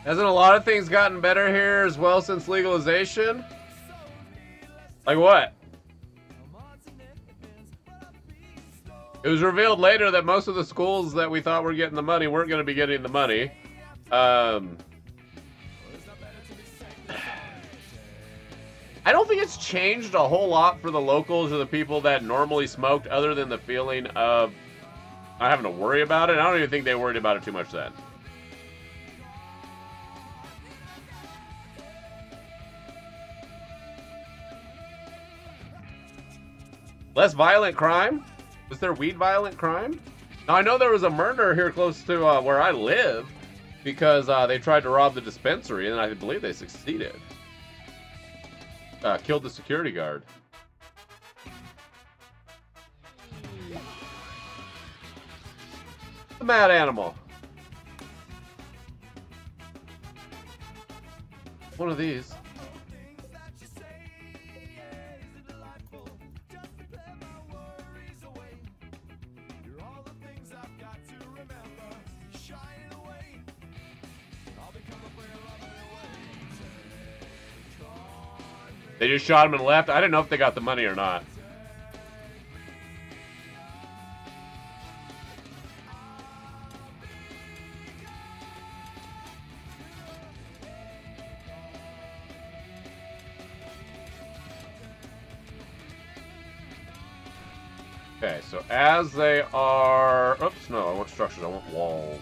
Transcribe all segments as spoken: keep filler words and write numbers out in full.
Hasn't a lot of things gotten better here as well since legalization? Like what? It was revealed later that most of the schools that we thought were getting the money weren't going to be getting the money. Um, I don't think it's changed a whole lot for the locals or the people that normally smoked, other than the feeling of not having to worry about it. I don't even think they worried about it too much then. Less violent crime? Was there weed violent crime? Now, I know there was a murder here close to uh, where I live because uh, they tried to rob the dispensary, and I believe they succeeded. Uh, killed the security guard. The mad animal. One of these. They just shot him and left. I didn't know if they got the money or not. Okay, so as they are... Oops, no, I want structures. I want walls.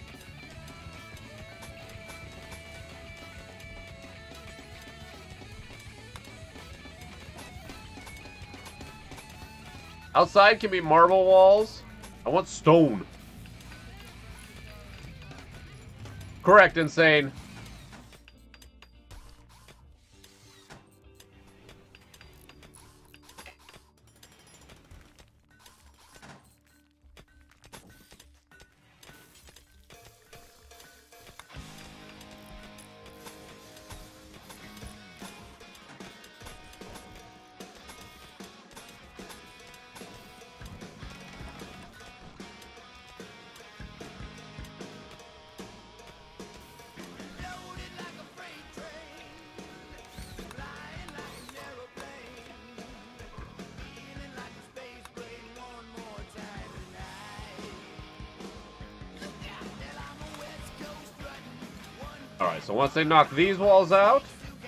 Outside can be marble walls. I want stone. Correct, insane. Alright, so once they knock these walls out,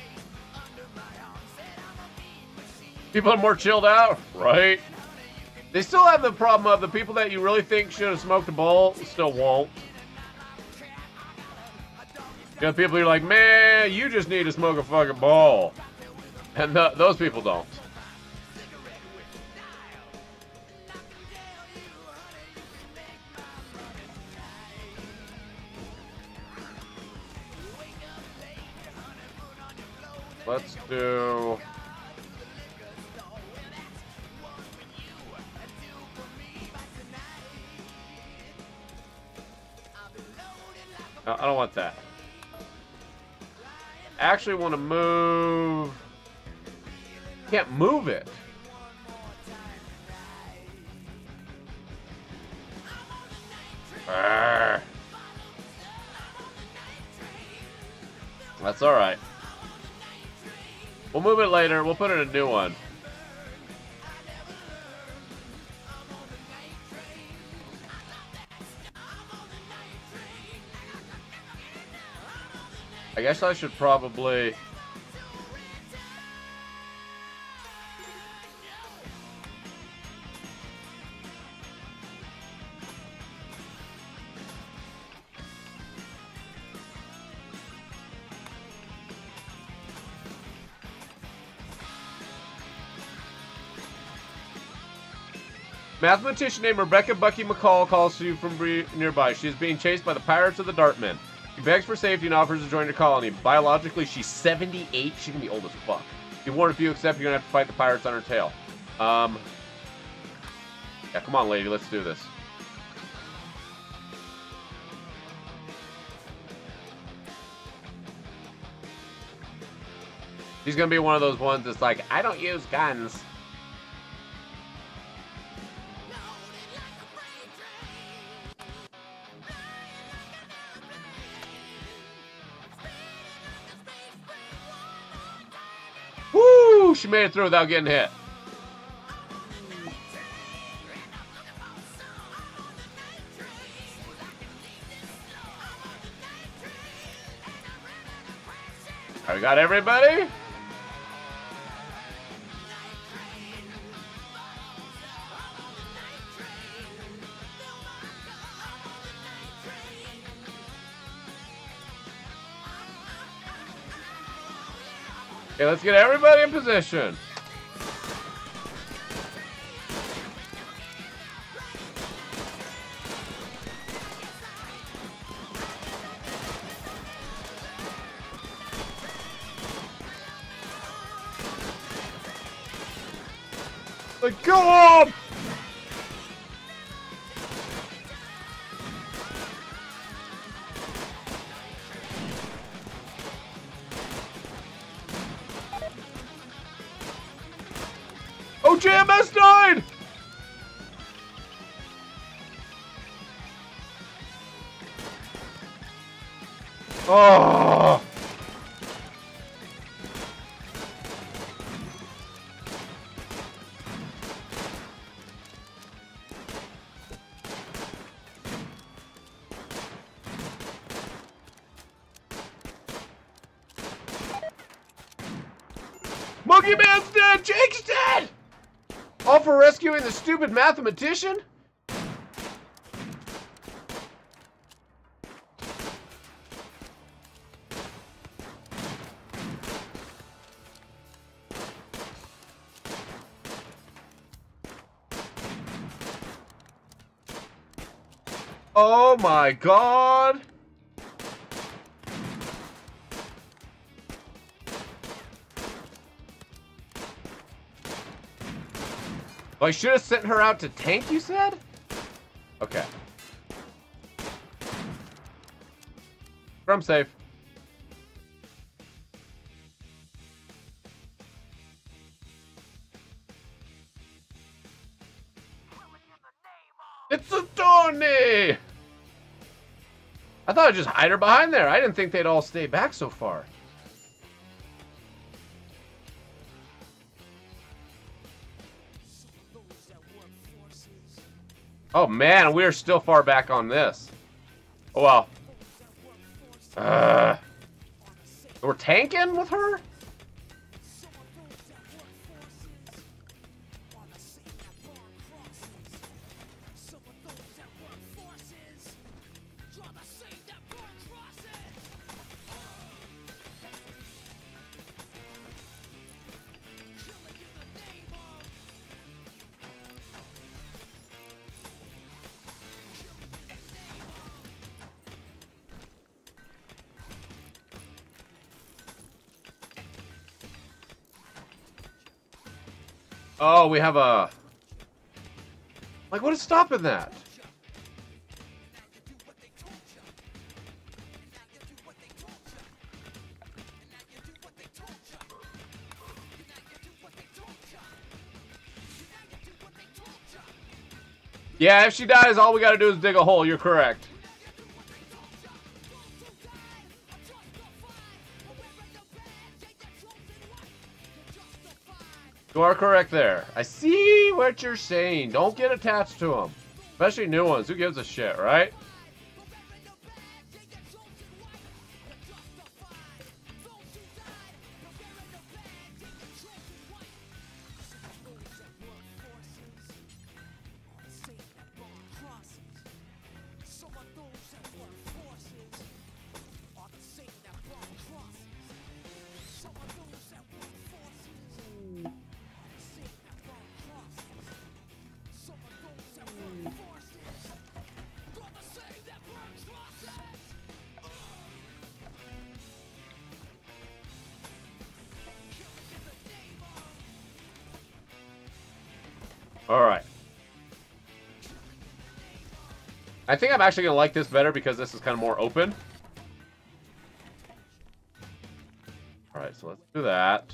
people are more chilled out, right? They still have the problem of the people that you really think should have smoked a bowl still won't. You got people who are like, man, you just need to smoke a fucking bowl. And th those people don't. Let's do... No, I don't want that. I actually want to move... Can't move it. Arrgh. That's alright. We'll move it later. We'll put in a new one. I guess I should probably... Mathematician named Rebecca Bucky McCall calls to you from nearby. She is being chased by the pirates of the Dartmen. She begs for safety and offers to join her colony. Biologically, she's seventy-eight. She can be old as fuck. You warned if you accept, you're gonna have to fight the pirates on her tail. Um, yeah, come on, lady. Let's do this. She's gonna be one of those ones that's like, I don't use guns. she made it through without getting hit. All right, we got everybody. Okay, let's get everybody in position. Like, go on! Oh, J M S died! Oh! Monkey Man's dead! Jake's dead! All for rescuing the stupid mathematician? Oh my god! Oh, I should have sent her out to tank, you said? Okay. I'm safe. It's a Tony! I thought I'd just hide her behind there. I didn't think they'd all stay back so far. Oh man, we're still far back on this. Oh well. Uh, we're tanking with her? Oh, we have a... Like, what is stopping that? Yeah, if she dies, all we gotta do is dig a hole. You're correct. You are correct there. I see what you're saying. Don't get attached to them. Especially new ones. Who gives a shit, right? All right. I think I'm actually going to like this better because this is kind of more open. All right, so let's do that.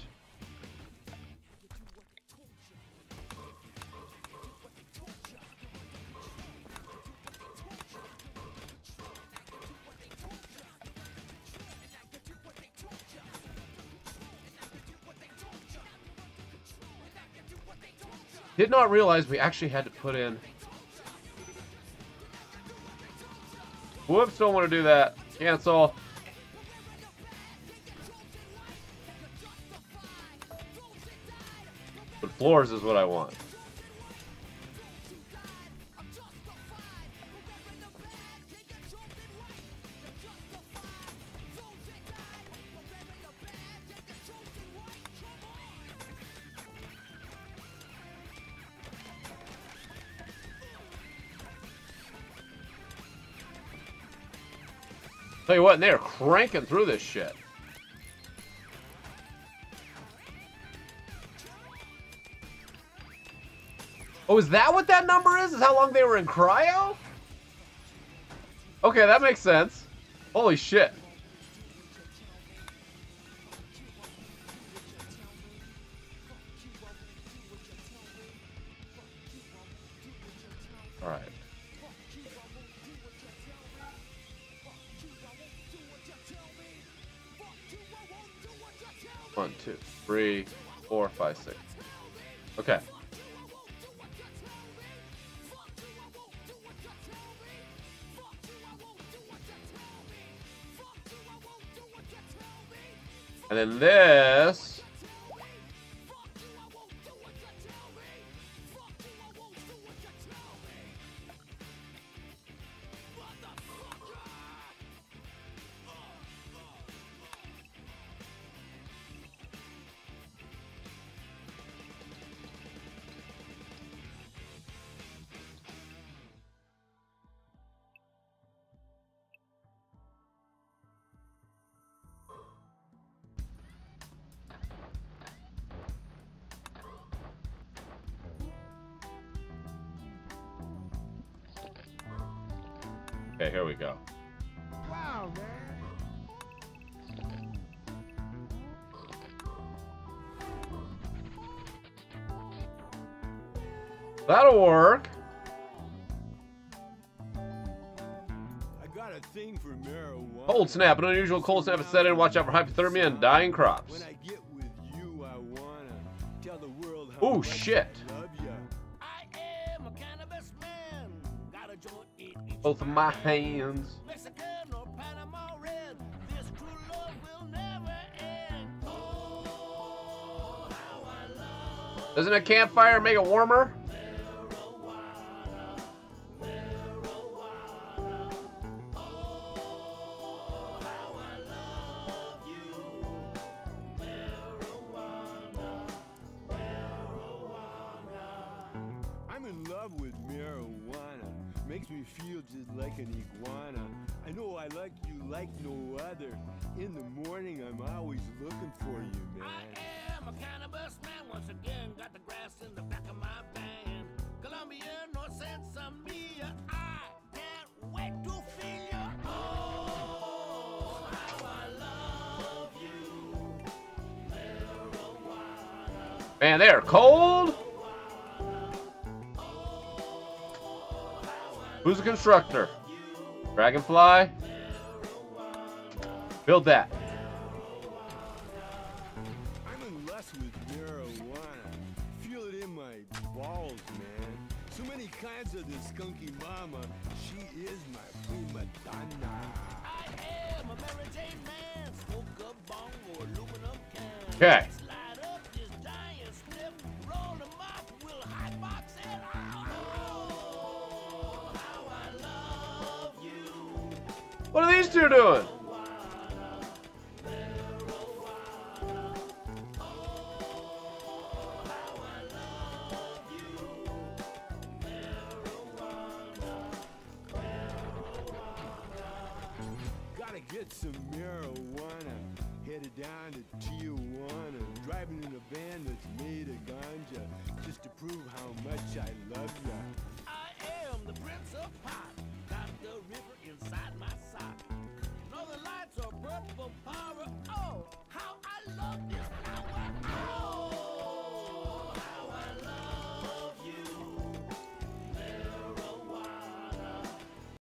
Did not realize we actually had to put in. Whoops, don't want to do that. Cancel. But floors is what I want. Tell you what, they're cranking through this shit. Oh, is that what that number is? Is how long they were in cryo? Okay, that makes sense. Holy shit. All right. One, two, three, four, five, six. Okay. And then this. Okay, here we go. Wow, man. That'll work. I got a thing for marijuana. Cold snap. An unusual cold snap is set in. Watch out for hypothermia and dying crops. When I get with you, I wanna tell the world how Oh much shit. I love ya. I am a cannabis man. Got a joint in each Both of my hands. Mexican or Panama red. This true love will never end. Oh, how I love Doesn't a campfire make it warmer? marijuana, marijuana. Oh, how I love you. Marijuana, marijuana. I'm in love with marijuana. Makes me feel just like an iguana. I know I like you like no other. In the morning, I'm always looking for you, man. I am a cannabis man. Once again, got the grass in the back of my van. Colombian or Sansamia. I can't wait to feel you. Oh, how I love you. Marijuana. Man, they are cold. Who's the constructor? Dragonfly? Build that. I'm in lust with marijuana. Feel it in my balls, man. So many kinds of this skunky mama. She is my prima donna. I am a Mary Jane man. Smoke a bong or aluminum can. Okay. Slide up this giant strip. Roll them up. We'll hot box it. Oh, how I love you. What are these two doing? Gotta get some marijuana. Headed down to Tijuana. Driving in a van that's made of ganja. Just to prove how much I love ya. I am the Prince of Pot.